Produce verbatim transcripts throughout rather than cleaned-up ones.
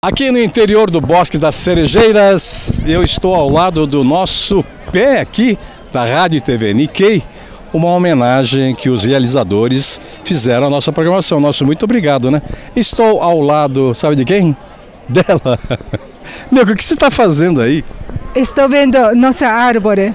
Aqui no interior do Bosque das Cerejeiras, eu estou ao lado do nosso pé aqui, da Rádio e T V Nikkei, uma homenagem que os realizadores fizeram à nossa programação. Nosso muito obrigado, né? Estou ao lado, sabe de quem? Dela. Meu, o que você está fazendo aí? Estou vendo nossa árvore.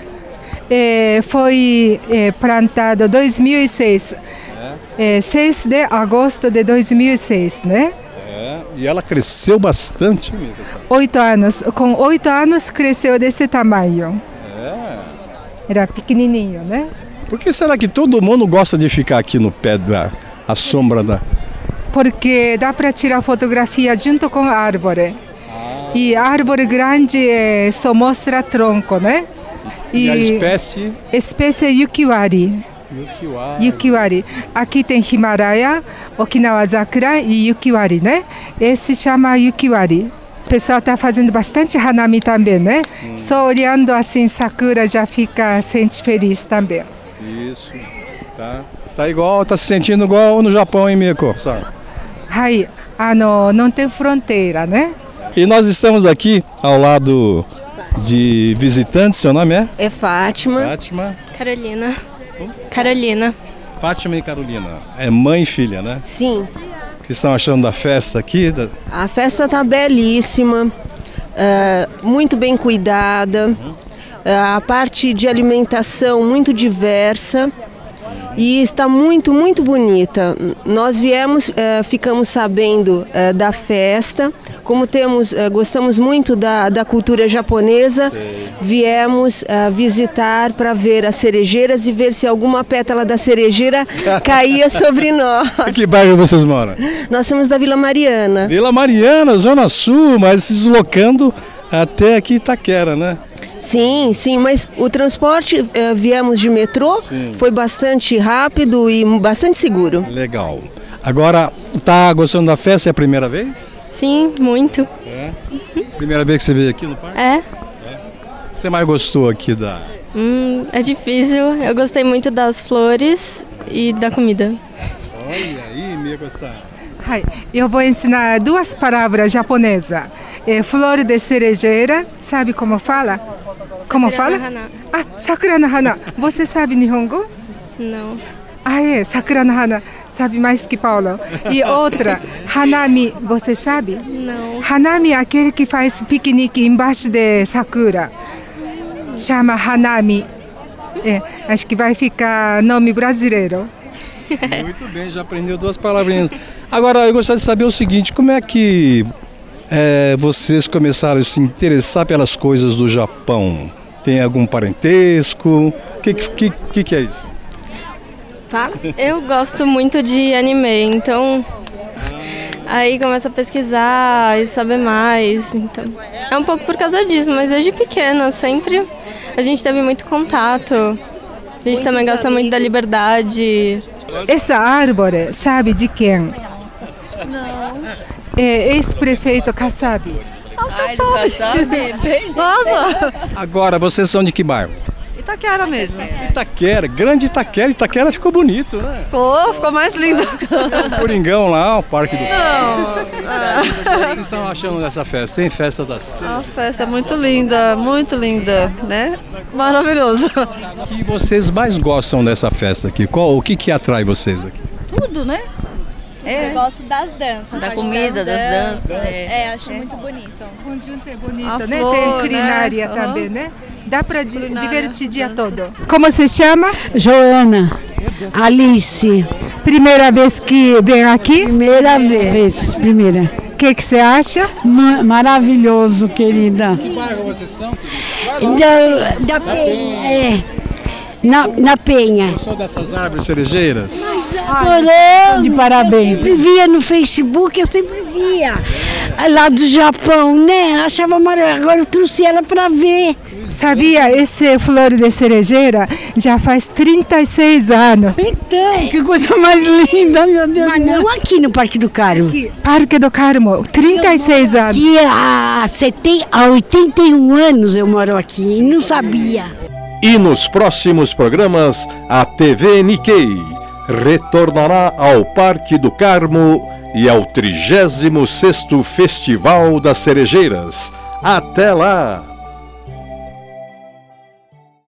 É, foi é, plantada em dois mil e seis, é. É, seis de agosto de dois mil e seis, né? É, e ela cresceu bastante, amiga. Oito anos. Com oito anos cresceu desse tamanho. É. Era pequenininho, né? Por que será que todo mundo gosta de ficar aqui no pé da a sombra da... Porque dá para tirar fotografia junto com a árvore. Ah. E a árvore grande é, só mostra tronco, né? E, e a espécie? Espécie Yukiwari. Yukiwari. Yukiwari. Aqui tem Himalaia, Okinawa Zakura e Yukiwari, né? Esse chama Yukiwari. O pessoal está fazendo bastante hanami também, né? Hum. Só olhando assim Sakura já fica sente feliz também. Isso. Tá. Tá igual, tá se sentindo igual no Japão, hein, Miko? Hai, ano, não tem fronteira, né? E nós estamos aqui ao lado de visitantes. Seu nome é? É Fátima. Fátima. Carolina. Carolina. Fátima e Carolina. É mãe e filha, né? Sim. O que estão achando da festa aqui? A festa tá belíssima, uh, muito bem cuidada, uhum. uh, a parte de alimentação muito diversa. E está muito, muito bonita. Nós viemos, uh, ficamos sabendo uh, da festa, como temos, uh, gostamos muito da, da cultura japonesa, Sei. viemos uh, visitar para ver as cerejeiras e ver se alguma pétala da cerejeira caía sobre nós. Em que bairro vocês moram? Nós somos da Vila Mariana. Vila Mariana, Zona Sul, mas se deslocando até aqui Itaquera, né? Sim, sim, mas o transporte, eh, viemos de metrô, sim. Foi bastante rápido e bastante seguro. Legal. Agora, tá gostando da festa? É a primeira vez? Sim, muito. É? Uhum. Primeira vez que você veio aqui no parque? É. É. Você mais gostou aqui da... Hum, é difícil. Eu gostei muito das flores e da comida. Olha aí, Miko-san. Eu vou ensinar duas palavras japonesas. É, flor de cerejeira, sabe como fala? Como Sakura fala? No hana. Ah, Sakura no hana. Você sabe Nihongo? Não. Ah, é, Sakura no hana. Sabe mais que Paulo. E outra, Hanami, você sabe? Não. Hanami é aquele que faz piquenique embaixo de Sakura. Chama Hanami. É, acho que vai ficar nome brasileiro. Muito bem, já aprendeu duas palavrinhas. Agora, eu gostaria de saber o seguinte, como é que é, vocês começaram a se interessar pelas coisas do Japão? Tem algum parentesco? O que, que, que, que é isso? Fala. Eu gosto muito de anime, então aí começa a pesquisar e saber mais. Então, é um pouco por causa disso, mas desde pequena sempre a gente teve muito contato. A gente Muitos também gosta amigos. muito da liberdade. Essa árvore, sabe de quem? Não. É ex-prefeito Kasabi. Ai, do Kasabi? Nossa! Agora, vocês são de que bairro? Itaquera mesmo. Itaquera, grande Itaquera. Itaquera ficou bonito, né? Ficou, ficou mais lindo. O Coringão lá, o Parque do... Não. O que vocês estão achando dessa festa? Tem festa das... A festa é muito linda, muito linda, né? Maravilhoso. O que vocês mais gostam dessa festa aqui? Qual, o que que atrai vocês aqui? Tudo, né? É. Eu gosto das danças. Da comida, das danças. danças. É, é, acho é. muito bonito. O conjunto é bonito, a né? flor, Tem culinária né? também, uhum. né? Dá para divertir o dia todo. Como se chama? Joana. Alice. Primeira vez que vem aqui? Primeira vez, primeira. O que que você acha? Ma maravilhoso, querida. Que bairro vocês são? Da, da Penha, é. Na, na Penha. Eu sou dessas árvores cerejeiras. Adorando. De parabéns. Eu sempre via no Facebook, eu sempre via. Lá do Japão, né? Achava maravilhoso. Agora eu trouxe ela para ver. Sabia, esse flor de cerejeira já faz trinta e seis anos. Então, que coisa mais linda, meu Deus. Mas não aqui no Parque do Carmo. Aqui, Parque do Carmo, trinta e seis anos. Aqui há, há oitenta e um anos eu moro aqui e não sabia. E nos próximos programas, a T V Nikkei retornará ao Parque do Carmo e ao trigésimo sexto Festival das Cerejeiras. Até lá!